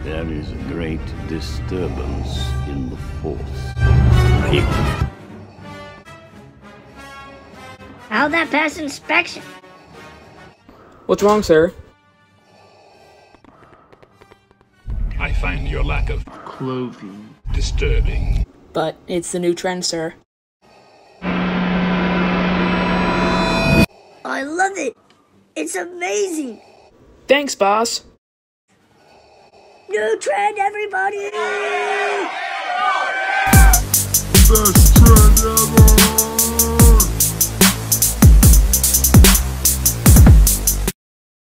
There is a great disturbance in the force. How'd that pass inspection? What's wrong, sir? I find your lack of clothing disturbing. But it's the new trend, sir. I love it! It's amazing! Thanks, boss. New trend, everybody! Best trend ever!